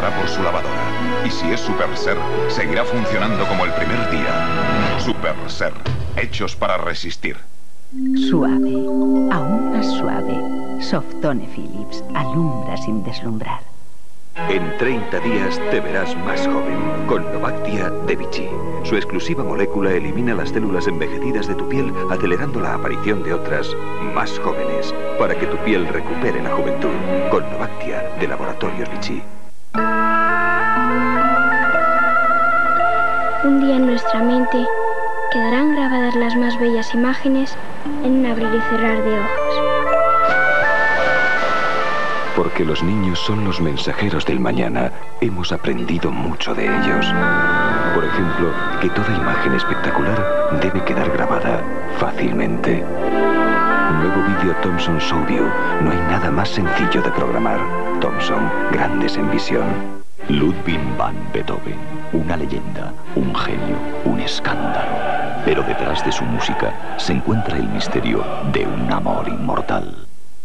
pasará por su lavadora. Y si es Super Ser, seguirá funcionando como el primer día. Super Ser, hechos para resistir. Suave, aún más suave. Softone Philips, alumbra sin deslumbrar. En 30 días te verás más joven con Novactia de Vichy. Su exclusiva molécula elimina las células envejecidas de tu piel, acelerando la aparición de otras más jóvenes, para que tu piel recupere la juventud. Con Novactia de Laboratorios Vichy. Un día en nuestra mente quedarán grabadas las más bellas imágenes en un abrir y cerrar de ojos. Porque los niños son los mensajeros del mañana, hemos aprendido mucho de ellos. Por ejemplo, que toda imagen espectacular debe quedar grabada fácilmente. Nuevo vídeo Thomson ShowView. No hay nada más sencillo de programar. Thomson, grandes en visión. Ludwig van Beethoven, una leyenda, un genio, un escándalo. Pero detrás de su música se encuentra el misterio de un amor inmortal.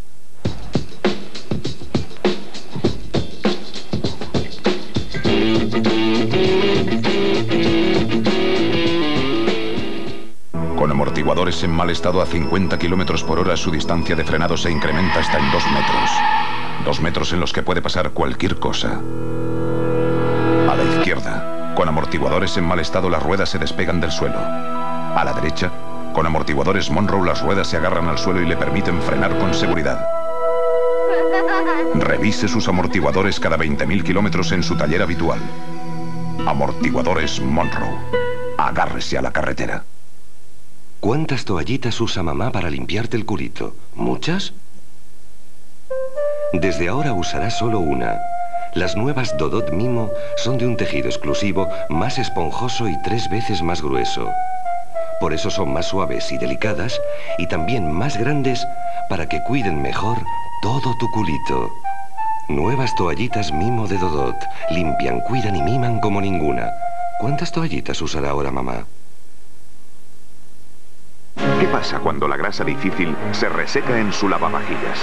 Con amortiguadores en mal estado a 50 km por hora, su distancia de frenado se incrementa hasta en 2 metros. 2 metros en los que puede pasar cualquier cosa. A la izquierda, con amortiguadores en mal estado, las ruedas se despegan del suelo. A la derecha, con amortiguadores Monroe, las ruedas se agarran al suelo y le permiten frenar con seguridad. Revise sus amortiguadores cada 20.000 kilómetros en su taller habitual. Amortiguadores Monroe. Agárrese a la carretera. ¿Cuántas toallitas usa mamá para limpiarte el culito? ¿Muchas? Desde ahora usarás solo una. Las nuevas Dodot Mimo son de un tejido exclusivo, más esponjoso y 3 veces más grueso. Por eso son más suaves y delicadas, y también más grandes para que cuiden mejor todo tu culito. Nuevas toallitas Mimo de Dodot. Limpian, cuidan y miman como ninguna. ¿Cuántas toallitas usará ahora mamá? ¿Qué pasa cuando la grasa difícil se reseca en su lavavajillas?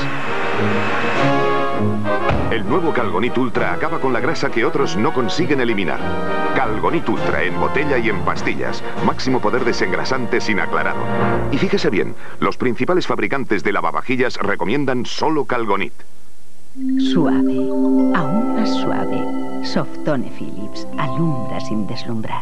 El nuevo Calgonit Ultra acaba con la grasa que otros no consiguen eliminar. Calgonit Ultra en botella y en pastillas. Máximo poder desengrasante sin aclarado. Y fíjese bien, los principales fabricantes de lavavajillas recomiendan solo Calgonit. Suave, aún más suave. Softone Philips, alumbra sin deslumbrar.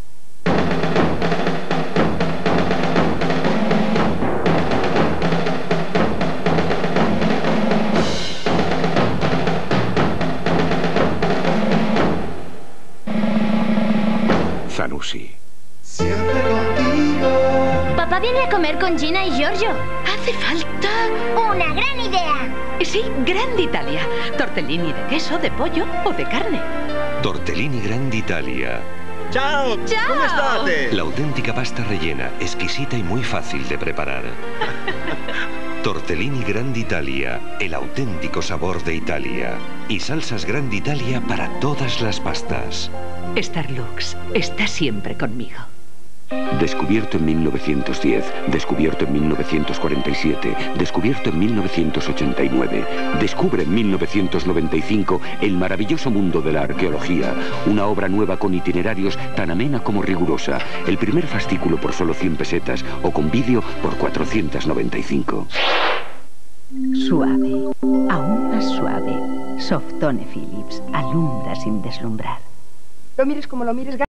Zanussi. Siempre contigo. Papá viene a comer con Gina y Giorgio. Hace falta... ¡Una gran idea! Sí, Grande Italia. Tortellini de queso, de pollo o de carne. Tortellini Grande Italia. Ciao, Ciao. come state? La auténtica pasta rellena, exquisita y muy fácil de preparar. Tortellini Grande Italia, el auténtico sabor de Italia. Y salsas Grande Italia para todas las pastas. Starlux está siempre conmigo. Descubierto en 1910, descubierto en 1947, descubierto en 1989. Descubre en 1995 el maravilloso mundo de la arqueología. Una obra nueva con itinerarios tan amena como rigurosa. El primer fascículo por solo 100 pesetas o con vídeo por 495. Suave, aún más suave. Softone Philips, alumbra sin deslumbrar. Lo mires como lo mires.